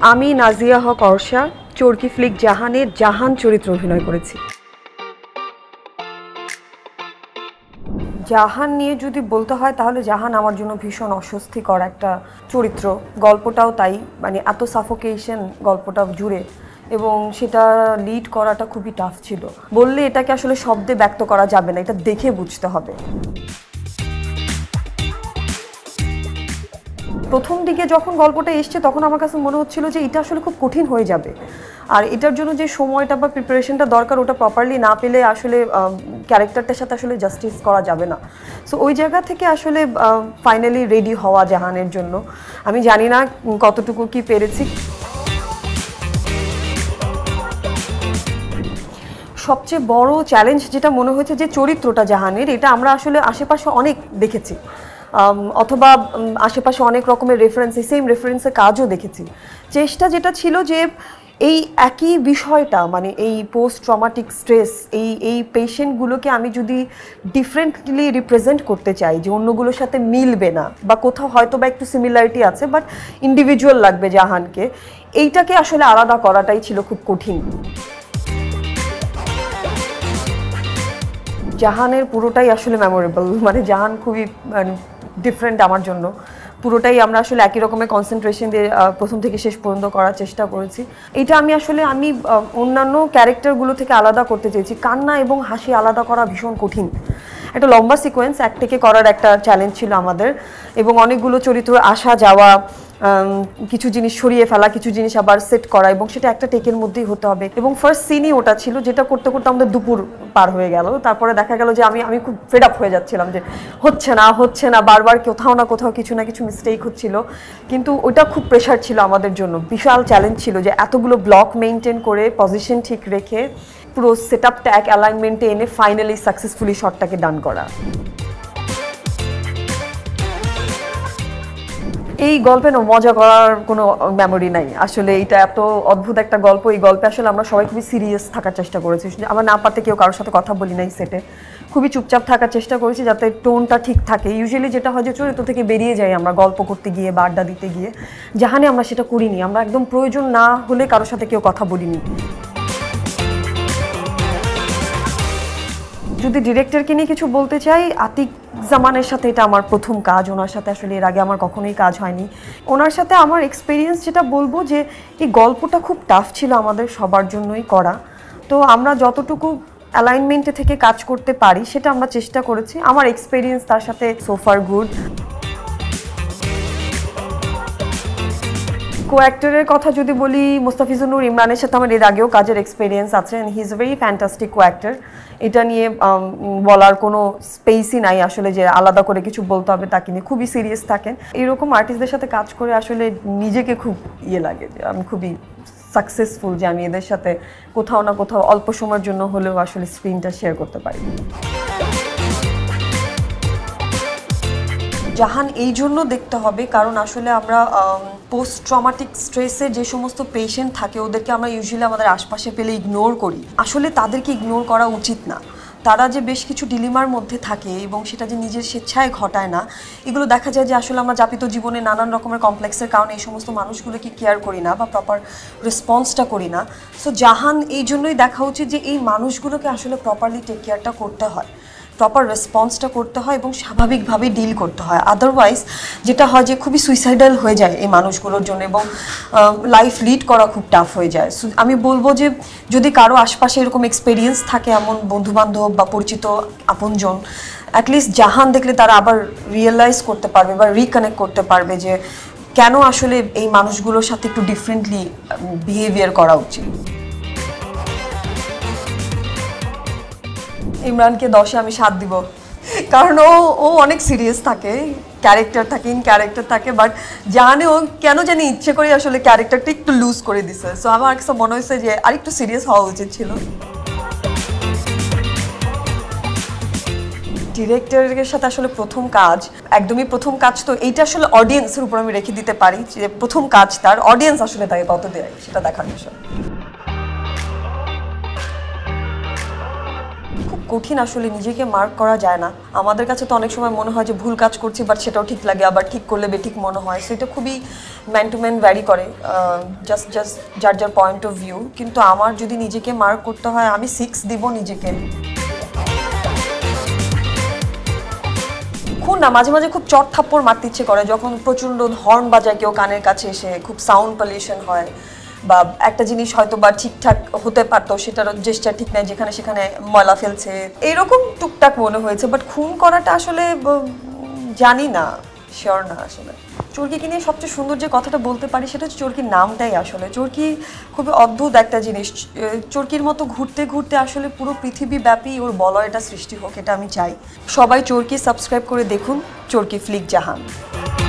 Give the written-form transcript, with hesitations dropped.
আমি নাজিয়া হক অর্ষা চরকি ফ্লিক জাহানের জাহান চরিত্রে অভিনয় করেছি। জাহান নিয়ে যদি বলতে হয় তাহলে জাহান আমার জন্য ভীষণ অস্বস্তিকর একটা চরিত্র। গল্পটাও তাই, মানে এত সাফোকেশন গল্পটা জুড়ে, এবং সেটা লিড করাটা খুবই টাফ ছিল। বললে এটাকে আসলে শব্দে ব্যক্ত করা যাবে না, এটা দেখে বুঝতে হবে। প্রথম দিকে যখন গল্পটা এসছে তখন আমার কাছে মনে হচ্ছিল যে এটা আসলে খুব কঠিন হয়ে যাবে, আর এটার জন্য যে সময়টা বা প্রিপারেশনটা দরকার ওটা প্রপারলি না পেলে আসলে ক্যারেক্টারটার সাথে আসলে জাস্টিস করা যাবে না। সো ওই জায়গা থেকে আসলে ফাইনালি রেডি হওয়া জাহানের জন্য। আমি জানি না কতটুকু কি পেরেছি। সবচেয়ে বড় চ্যালেঞ্জ যেটা মনে হয়েছে যে চরিত্রটা জাহানের, এটা আমরা আসলে আশেপাশে অনেক দেখেছি, অথবা আশেপাশে অনেক রকমের রেফারেন্স, সেম রেফারেন্সের কাজও দেখেছি। চেষ্টা যেটা ছিল যে এই একই বিষয়টা, মানে এই পোস্ট ট্রমাটিক স্ট্রেস, এই পেশেন্টগুলোকে আমি যদি ডিফারেন্টলি রিপ্রেজেন্ট করতে চাই, যে অন্যগুলোর সাথে মিলবে না বা কোথাও হয়তো বা একটু সিমিলারিটি আছে বাট ইন্ডিভিজুয়াল লাগবে জাহানকে, এইটাকে আসলে আলাদা করাটাই ছিল খুব কঠিন। জাহানের পুরোটাই আসলে মেমোরেবল, মানে জাহান খুবই ডিফারেন্ট আমার জন্য। পুরোটাই আমরা আসলে একই রকমের কনসেন্ট্রেশন দিয়ে প্রথম থেকে শেষ পর্যন্ত করার চেষ্টা করেছি। এটা আমি অন্যান্য ক্যারেক্টারগুলো থেকে আলাদা করতে চেয়েছি। কান্না এবং হাসি আলাদা করা ভীষণ কঠিন, একটা লম্বা সিকোয়েন্স এক থেকে করার একটা চ্যালেঞ্জ ছিল আমাদের, এবং অনেকগুলো চরিত্র আসা যাওয়া, কিছু জিনিস সরিয়ে ফেলা, কিছু জিনিস আবার সেট করা, এবং সেটা একটা টেকের মধ্যেই হতে হবে। এবং ফার্স্ট সিনই ওটা ছিল, যেটা করতে করতে আমাদের দুপুর পার হয়ে গেল। তারপরে দেখা গেল যে আমি খুব ফেড আপ হয়ে যাচ্ছিলাম, যে হচ্ছে না, বারবার কোথাও না কোথাও কিছু না কিছু মিস্টেক হচ্ছিল। কিন্তু ওটা খুব প্রেশার ছিল আমাদের জন্য, বিশাল চ্যালেঞ্জ ছিল যে এতগুলো ব্লক মেনটেন করে পজিশন ঠিক রেখে পুরো সেট আপটা এক অ্যালাইনমেন্টে এনে ফাইনালি সাকসেসফুলি শটটাকে ডান করা। এই গল্পে না মজা করার কোনো মেমোরি নাই আসলে। এটা এত অদ্ভুত একটা গল্প, এই গল্পে আসলে আমরা সবাই খুবই সিরিয়াস থাকার চেষ্টা করেছি। আমরা না পারতে কেউ কারোর সাথে কথা বলি নাই সেটে, খুবই চুপচাপ থাকার চেষ্টা করেছি যাতে টোনটা ঠিক থাকে। ইউজুয়ালি যেটা হয় যে চরিত্র থেকে বেরিয়ে যাই আমরা গল্প করতে গিয়ে বা আড্ডা দিতে গিয়ে, জাহানে আমরা সেটা করিনি। আমরা একদম প্রয়োজন না হলে কারোর সাথে কেউ কথা বলিনি। যদি ডিরেক্টরকে নিয়ে কিছু বলতে চাই, আতিক জামানের সাথে এটা আমার প্রথম কাজ। ওনার সাথে আসলে এর আগে আমার কখনোই কাজ হয়নি। ওনার সাথে আমার এক্সপিরিয়েন্স যেটা বলবো যে এই গল্পটা খুব টাফ ছিল আমাদের সবার জন্যই করা। তো আমরা যতটুকু অ্যালাইনমেন্টে থেকে কাজ করতে পারি সেটা আমরা চেষ্টা করেছি। আমার এক্সপিরিয়েন্স তার সাথে সোফার গুড। কো অ্যাক্টরের কথা যদি বলি, মোস্তাফিজুর নূর ইমরানের সাথে আমার এর আগেও কাজের এক্সপিরিয়েন্স আছে, and he is a very fantastic co actor. এটা নিয়ে বলার কোনো স্পেসই নাই আসলে যে আলাদা করে কিছু বলতে হবে তাকে নিয়ে। খুবই সিরিয়াস থাকেন। এরকম আর্টিস্টদের সাথে কাজ করে আসলে নিজেকে খুব লাগে যে আমি খুবই সাকসেসফুল যে আমি এদের সাথে কোথাও না কোথাও অল্প সময়ের জন্য হলেও আসলে স্ক্রিনটা শেয়ার করতে পারি। জাহান এই জন্য দেখতে হবে কারণ আসলে আমরা পোস্ট ট্রমাটিক স্ট্রেসে যে সমস্ত পেশেন্ট থাকে ওদেরকে আমরা ইউজুয়ালি আমাদের আশপাশে পেলে ইগনোর করি। আসলে তাদেরকে ইগনোর করা উচিত না। তারা যে বেশ কিছু ডিলিমার মধ্যে থাকে এবং সেটা যে নিজের স্বেচ্ছায় ঘটায় না, এগুলো দেখা যায় যে আসলে আমরা যাপিত জীবনে নানান রকমের কমপ্লেক্সের কারণে এই সমস্ত মানুষগুলোকে কেয়ার করি না বা প্রপার রেসপন্সটা করি না। সো জাহান এই জন্যই দেখা উচিত যে এই মানুষগুলোকে আসলে প্রপারলি টেক কেয়ারটা করতে হয়, প্রপার রেসপন্সটা করতে হয় এবং স্বাভাবিকভাবে ডিল করতে হয়। আদারওয়াইজ যেটা হয় যে খুবই সুইসাইডাল হয়ে যায় এই মানুষগুলোর জন্য এবং লাইফ লিড করা খুব টাফ হয়ে যায়। সো আমি বলবো যে যদি কারো আশপাশে এরকম এক্সপিরিয়েন্স থাকে, এমন বন্ধুবান্ধব বা পরিচিত আপনজন, অ্যাটলিস্ট জাহান দেখলে তারা আবার রিয়েলাইজ করতে পারবে বা রিকানেক্ট করতে পারবে যে কেন আসলে এই মানুষগুলোর সাথে একটু ডিফারেন্টলি বিহেভিয়ার করা উচিত। ইমরানকে 10-এ আমি 7 দিব, কারণ ও অনেক সিরিয়াস থাকে, ক্যারেক্টার থাকে, ইন ক্যারেক্টার থাকে, বাট জানে ও কেন জানি ইচ্ছে করে আসলে ক্যারেক্টারটা একটু লুজ করে দিছে। সো আমার কাছে মনে হয়েছে যে আরেকটু সিরিয়াস হওয়া উচিত ছিল। ডিরেক্টরের সাথে আসলে প্রথম কাজ, একদমই প্রথম কাজ, তো এইটা আসলে অডিয়েন্সের উপর আমি রেখে দিতে পারি যে প্রথম কাজ তার, অডিয়েন্স আসলে তাকে কত দেয় সেটা দেখার বিষয়। খুব কঠিন আসলে নিজেকে মার্ক করা যায় না। আমাদের কাছে তো অনেক সময় মনে হয় যে ভুল কাজ করছি, বাট সেটাও ঠিক লাগে, আবার ঠিক করলে বেঠিক মনে হয়। সেটা খুবই ম্যান টু ম্যান ভ্যারি করে, জাস্ট যার যার পয়েন্ট অফ ভিউ। কিন্তু আমার যদি নিজেকে মার্ক করতে হয়, আমি 6 দিব নিজেকে। খুন না, মাঝে মাঝে খুব চট থাপ্পড় মারতে ইচ্ছে করে, যখন প্রচণ্ড হর্ন বাজায় কেউ কানের কাছে এসে, খুব সাউন্ড পলিউশন হয়, বা একটা জিনিস হয়তো বা ঠিকঠাক হতে পারতো সেটার জেস্টার ঠিক নাই, যেখানে সেখানে ময়লা ফেলছে, এইরকম টুকটাক মনে হয়েছে। বাট খুন করাটা আসলে জানি না, শিওর না আসলে। চরকিকে নিয়ে সবচেয়ে সুন্দর যে কথাটা বলতে পারি সেটা হচ্ছে চরকির নামটাই। আসলে চরকি খুবই অদ্ভুত একটা জিনিস। চরকির মতো ঘুরতে ঘুরতে আসলে পুরো পৃথিবীব্যাপী ওর বলয়টা সৃষ্টি হোক, এটা আমি চাই। সবাই চরকি সাবস্ক্রাইব করে দেখুন, চরকি ফ্লিক জাহান।